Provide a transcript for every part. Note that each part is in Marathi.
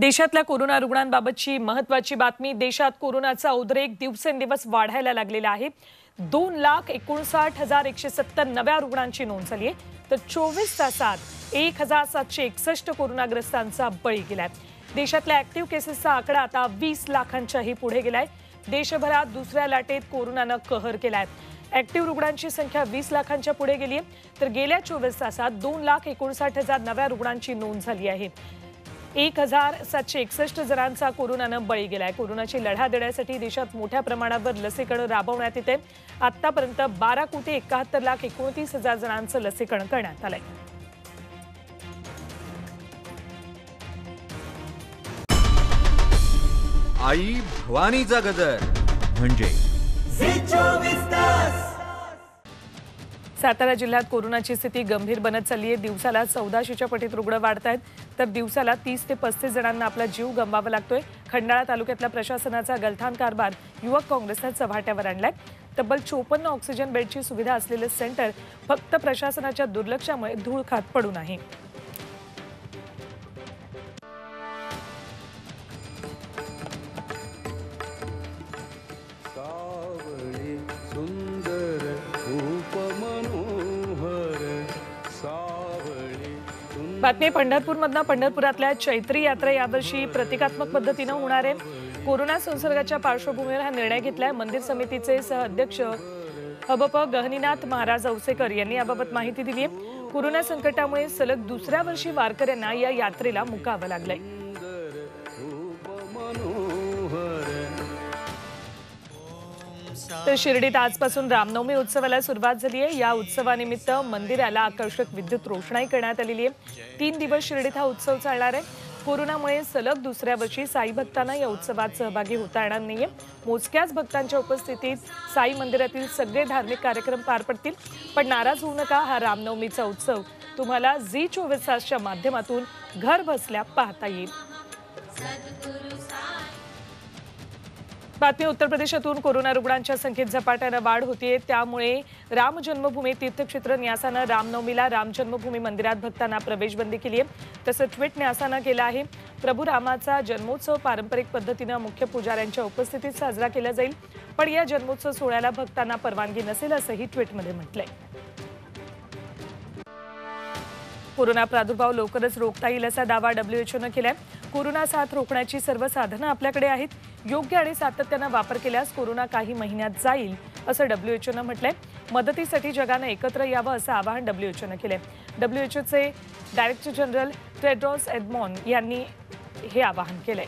देशातल्या कोरोना रुग्णांबाबतची महत्त्वाची बातमी। देशात कोरोनाचा उद्रेक दिवसेंदिवस वाढायला लागलेला आहे। 2,59,170 नव्या रुग्णांची नोंद झाली आहे, तर 24 तासात 1,761 कोरोनाग्रस्तांचा बळी गेलाय। देशातल्या ऍक्टिव्ह केसेसचा आकडा आता 20 लाखांच्याही पुढे गेलाय। देशभरात दुसऱ्या लाटेत कोरोनानं कहर केलाय। ऍक्टिव्ह रुग्णांची संख्या 20 लाखांच्या पुढे गेली आहे, तर गेल्या 24 तासात 2,59,000 नव्या रुग्णांची नोंद झाली आहे। 1,761 जणांचा कोरोनानं बळी गेलाय। कोरोनाची लढा देण्यासाठी देशात मोठ्या प्रमाणावर लसीकरण राबवण्यात येते। आतापर्यंत 12,71,29,000 जणांचं लसीकरण करण्यात आलंय। आई भवानीचा गजर म्हणजे सातारा जिल्ह्यात कोरोनाची स्थिती गंभीर बनत चालली आहे। दिवसाला 1400च्या पटीत रुग्ण वाढत आहेत, तर दिवसाला 30 ते 35 जणांना आपला जीव गमवावा लागतोय। खंडाळा तालुक्यातला प्रशासनाचा गलथान कारभार युवक काँग्रेसने चव्हाट्यावर आणलाय। तब्बल 54 ऑक्सिजन बेडची सुविधा असलेले सेंटर फक्त प्रशासनाच्या दुर्लक्षामुळे धूळ खात पडून आहे। बातमी पंढरपूरमधनं। पंढरपुरातल्या चैत्री यात्रा यावर्षी प्रतिकात्मक पद्धतीने होणार आहे। कोरोना संसर्गाच्या पार्श्वभूमीवर हा निर्णय घेतलाय। मंदिर समितीचे सहअध्यक्ष हबप गहनीनाथ महाराज औसेकर यांनी याबाबत माहिती दिली आहे। कोरोना संकटामुळे सलग दुसऱ्या वर्षी वारकऱ्यांना या यात्रेला मुकावं लागलंय। तर शिर्डीत आजपासून रामनवमी उत्सवाला सुरुवात झाली आहे। या उत्सवानिमित्त मंदिराला आकर्षक विद्युत रोषणाई करण्यात आलेली आहे। 3 दिवस शिर्डीत हा उत्सव चालणार आहे। कोरोनामुळे सलग दुसऱ्या वर्षी साई भक्तांना या उत्सवात सहभागी होता येणार नाहीये। मोजक्याच भक्तांच्या उपस्थितीत साई मंदिरातील सगळे धार्मिक कार्यक्रम पार पडतील। पण नाराज होऊ नका, हा रामनवमीचा उत्सव तुम्हाला झी24 तासच्या माध्यमातून घर बसल्या पाहता येईल। बातमी उत्तर प्रदेशातून। कोरोना रुग्णांच्या संख्येत झपाट्याने वाढ होतीये, त्यामुळे राम जन्मभूमी तीर्थक्षेत्र न्यासानं रामनवमीला राम जन्मभूमी मंदिरात भक्तांना प्रवेशबंदी केली आहे। तसं ट्विट न्यासानं केलं आहे। प्रभू रामाचा जन्मोत्सव पारंपरिक पद्धतीने मुख्य पुजाऱ्यांच्या उपस्थितीत साजरा केला जाईल, पण या जन्मोत्सव सोहळ्याला भक्तांना परवानगी नसेल असंही ट्विटमध्ये म्हटलंय। कोरोना प्रादुर्भाव लवकरच रोखता येईल असा दावा WHOनं केलाय। कोरोना साथ रोखण्याची सर्व साधनं आपल्याकडे आहेत। योग्य आणि सातत्यानं वापर केल्यास कोरोना काही महिन्यात जाईल असं WHOनं म्हटलंय। मदतीसाठी जगानं एकत्र यावं असं आवाहन WHOनं केलंय। WHOचे डायरेक्टर जनरल टेड्रोस एडमॉन यांनी हे आवाहन केलंय।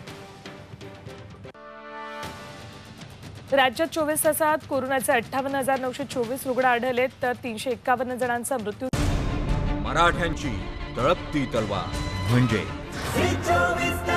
राज्यात 24 तासात कोरोनाचे 58,924 रुग्ण आढळलेत, तर 351 जणांचा मृत्यू। मराठ्यांची तळपती तलवार म्हणजे